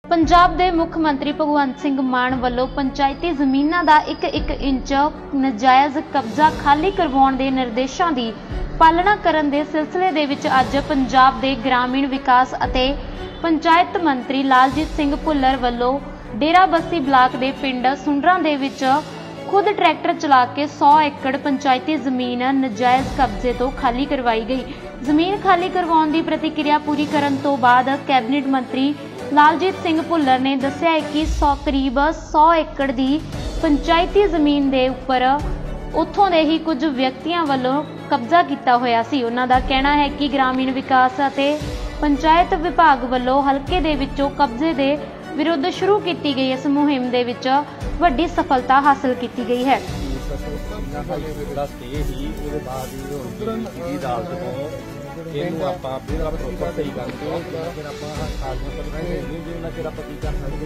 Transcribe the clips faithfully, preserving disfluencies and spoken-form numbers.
पंजाब के मुख मंत्री भगवंत सिंह मान वालों पंचायती जमीनों का एक एक इंच नजायज़ कब्जा खाली करवाउण दे निर्देशों की पालना करन दे सिलसिले दे विच अज पंजाब के ग्रामीण विकास अते पंचायत मंत्री लालजीत सिंह भुल्लर वालों डेरा बस्सी ब्लाक के पिंड सुंडरा दे विच खुद ट्रैक्टर चला के सौ एकड़ पंचायती जमीन नजायज़ कब्जे तो खाली करवाई गई। जमीन खाली करवाउण दी प्रतिक्रिया पूरी करन तो बाद कैबिनेट मंत्री लालजीत सिंह भुल्लर ने दस्सिया कि सौ करीब सौ एकड़ की पंचायती जमीन के उपर उत्थों दे ही कुछ व्यक्तियों वालों कब्जा किया होया सी। उन्हां दा कहना है कि ग्रामीण विकास अते पंचायत विभाग वालों हलके दे विचों कब्जे के विरुद्ध शुरू की गई इस मुहिम दे विच वड्डी सफलता हासिल की गई है। ਇਹਨੂੰ ਆਪਾਂ ਫਿਰ ਆਪਾਂ ਪ੍ਰੋਪਰ ਸਹੀ ਕਰਕੇ ਫਿਰ ਆਪਾਂ ਖਾਲੀਆਂ ਪੱਤੀਆਂ ਨਹੀਂ ਜੇ ਉਹਨਾਂ ਚਿਰ ਆਪਾਂ ਕੀ ਕਰ ਸਕਦੇ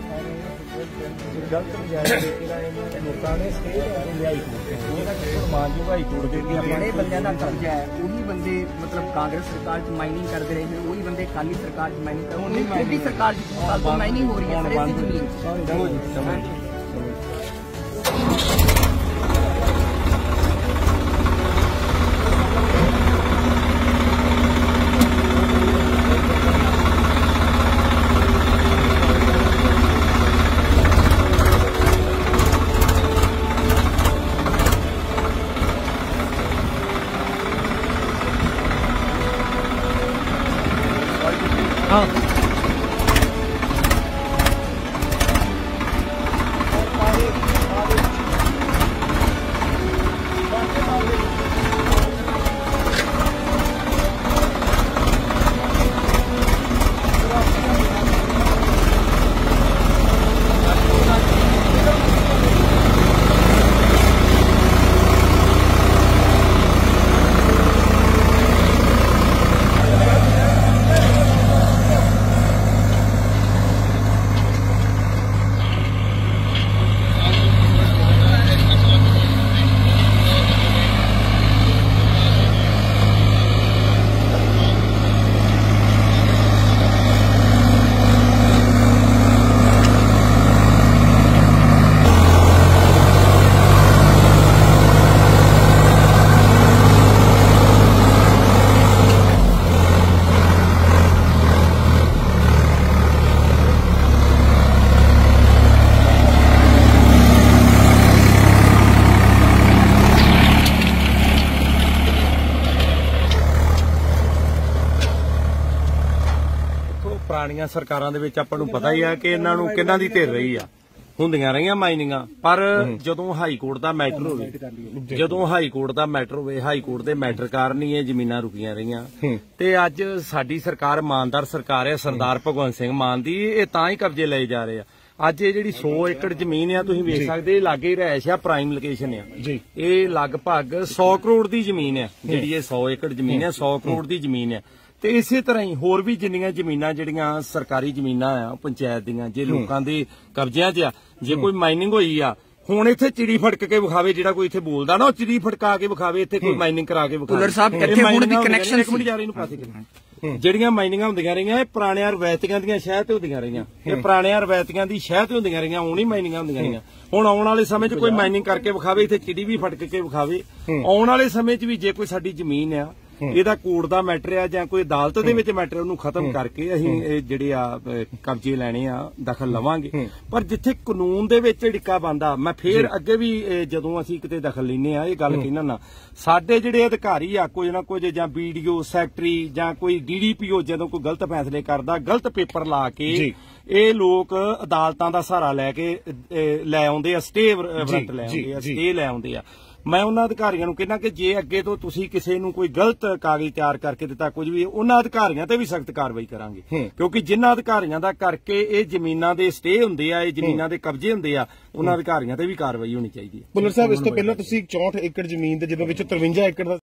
ਗਲਤ ਨਜਾਇਜ਼ ਜਿਹੜਾ ਇਹਨੂੰ ਲੋਕਾਂ ਨੇ ਸਟੇਟ ਲਿਆਈ ਉਹਦਾ ਕਿਹੜਾ ਮਾਨਯੋਗ ਹਾਈ ਕੋਰਟ ਦੇ ਵੀ बड़े बंदे का कब्जा है वही बंदे मतलब कांग्रेस सरकार च माइनिंग करते रहे हैं, वही बंदे काली सरकार च माइनिंग कर रहे हैं। मोदी सरकार च माइनिंग हो रही है सर ऐसी जमीन। चलो जी चलो जी हाँ ਪੁਰਾਣੀਆਂ ਸਰਕਾਰਾਂ ਦੇ ਵਿੱਚ ਆਪਾਂ ਨੂੰ ਪਤਾ ਹੀ ਆ ਕਿ ਇਹਨਾਂ ਨੂੰ ਕਿੰਨਾਂ ਦੀ ਢਿਰ ਰਹੀ ਆ ਹੁੰਦੀਆਂ ਰਹੀਆਂ ਮਾਈਨਿੰਗਾਂ। ਪਰ ਜਦੋਂ ਹਾਈ ਕੋਰਟ ਦਾ ਮੈਟਰ ਹੋਵੇ ਜਦੋਂ ਹਾਈ ਕੋਰਟ ਦਾ ਮੈਟਰ ਹੋਵੇ ਹਾਈ ਕੋਰਟ ਦੇ ਮੈਟਰ ਕਾਰਨ ਹੀ ਇਹ ਜ਼ਮੀਨਾਂ ਰੁਕੀਆਂ ਰਹੀਆਂ ਤੇ ਅੱਜ ਸਾਡੀ ਸਰਕਾਰ ਇਮਾਨਦਾਰ ਸਰਕਾਰ ਹੈ ਸਰਦਾਰ ਭਗਵੰਤ ਸਿੰਘ ਮਾਨ ਦੀ ਇਹ ਤਾਂ ਹੀ ਕਬਜ਼ੇ ਲਏ ਜਾ ਰਹੇ ਆ। ਅੱਜ ਇਹ ਜਿਹੜੀ ਸੌ ਏਕੜ ਜ਼ਮੀਨ ਆ ਤੁਸੀਂ ਵੇਖ ਸਕਦੇ ਇਹ ਲਾਗੇ ਰਹਿائش ਆ ਪ੍ਰਾਈਮ ਲੋਕੇਸ਼ਨ ਆ ਇਹ ਲਗਭਗ ਸੌ ਕਰੋੜ ਦੀ ਜ਼ਮੀਨ ਆ ਜਿਹੜੀ ਇਹ ਸੌ ਏਕੜ ਜ਼ਮੀਨ ਆ ਸੌ ਕਰੋੜ ਦੀ ਜ਼ਮੀਨ ਆ। ਤੇ ਇਸੇ ਤਰ੍ਹਾਂ ਹੀ ਹੋਰ ਵੀ ਜਿੰਨੀਆਂ ਜ਼ਮੀਨਾਂ ਜਿਹੜੀਆਂ ਸਰਕਾਰੀ ਜ਼ਮੀਨਾਂ ਆ ਪੰਚਾਇਤ ਦੀਆਂ ਜੇ ਲੋਕਾਂ ਦੇ ਕਬਜ਼ਿਆਂ 'ਚ ਆ ਜੇ ਕੋਈ ਮਾਈਨਿੰਗ ਹੋਈ ਆ ਹੁਣ ਇੱਥੇ ਚਿੜੀ ਫੜਕ ਕੇ ਵਿਖਾਵੇ ਜਿਹੜਾ ਕੋਈ ਇੱਥੇ ਬੋਲਦਾ ਨਾ ਉਹ ਚਿੜੀ ਫੜਕਾ ਕੇ ਵਿਖਾਵੇ ਇੱਥੇ ਕੋਈ ਮਾਈਨਿੰਗ ਕਰਾ ਕੇ ਵਿਖਾਵੇ। ਭੁੱਲਰ ਸਾਹਿਬ ਇੱਥੇ ਹੁਣ ਦੀ ਕਨੈਕਸ਼ਨ ਜਿਹੜੀਆਂ ਮਾਈਨਿੰਗਾਂ ਹੁੰਦੀਆਂ ਰਹੀਆਂ ਇਹ ਪੁਰਾਣੀਆਂ ਰਵਾਇਤੀਆਂ ਦੀਆਂ ਸ਼ਹਿ ਤੇ ਹੁੰਦੀਆਂ ਰਹੀਆਂ ਇਹ ਪੁਰਾਣੀਆਂ ਰਵਾਇਤੀਆਂ ਦੀ ਸ਼ਹਿ ਤੇ ਹੁੰਦੀਆਂ ਰਹੀਆਂ ਹੁਣ ਹੀ ਮਾਈਨਿੰਗਾਂ ਹੁੰਦੀਆਂ ਰਹੀਆਂ। ਹੁਣ ਆਉਣ ਵਾਲੇ ਸਮੇਂ 'ਚ ਕੋਈ ਮਾਈਨਿੰਗ ਕਰਕੇ ਵਿਖਾਵੇ ਇੱਥੇ ਚਿੜੀ ਵੀ ਫੜਕ ਕੇ ਵਿਖਾਵੇ। ਆਉਣ ਵਾਲੇ ਸਮੇਂ 'ਚ ਵੀ ਜੇ ਕੋਈ ਸਾਡੀ ਜ਼ਮੀਨ ਆ ਇਹਦਾ ਕੋਰਟ ਦਾ ਮੈਟਰ ਆ ਜਾਂ ਕੋਈ ਅਦਾਲਤ ਦੇ ਵਿੱਚ ਮੈਟਰ ਉਹਨੂੰ ਖਤਮ ਕਰਕੇ ਅਸੀਂ ਜਿਹੜੇ ਆ ਕਬਜ਼ੇ ਲੈਣੇ ਆ ਦਖਲ ਲਵਾਂਗੇ। ਪਰ ਜਿੱਥੇ ਕਾਨੂੰਨ ਦੇ ਵਿੱਚ ਢਿੱਕਾ ਬੰਦਾ ਮੈਂ ਫੇਰ ਅੱਗੇ ਵੀ ਜਦੋਂ ਅਸੀਂ ਕਿਤੇ ਦਖਲ ਲੈਨੇ ਆ ਇਹ ਗੱਲ ਕਹਿਣਾ ਨਾ ਸਾਡੇ ਜਿਹੜੇ ਅਧਿਕਾਰੀ ਆ ਕੋਈ ਨਾ ਕੋਈ ਜਾਂ ਬੀਡੀਓ ਸੈਕਟਰੀ ਜਾਂ ਕੋਈ ਡੀਡੀਪੀਓ ਜਦੋਂ ਕੋਈ ਗਲਤ ਫੈਸਲੇ ਕਰਦਾ ਗਲਤ ਪੇਪਰ ਲਾ ਕੇ ਇਹ ਲੋਕ ਅਦਾਲਤਾਂ ਦਾ ਸਹਾਰਾ ਲੈ ਕੇ ਲੈ ਆਉਂਦੇ ਆ ਸਟੇ ਵਾਰੰਟ ਲੈ ਆਉਂਦੇ ਆ ਸਟੇ ਲੈ ਆਉਂਦੇ ਆ। मैं उन्हां अधिकारियों नूं कहना कि जे अगे तो तुसीं किसी नूं कोई गलत कागज तैयार करके दिता कुछ भी उन्हां अधिकारियों ते भी सख्त कार्रवाई करांगे क्योंकि जिन्हां अधिकारियों दा करके ये जमीनां दे स्टे हुंदे आ ये जमीनां दे कब्जे हुंदे आ उन्हां अधिकारियों ते भी कार्रवाई होनी चाहिए। भुल्लर साहब इस तो पहला तुसीं चौंठ एकड़ जमीन दे जिहदे विच तिरवंजा एकड़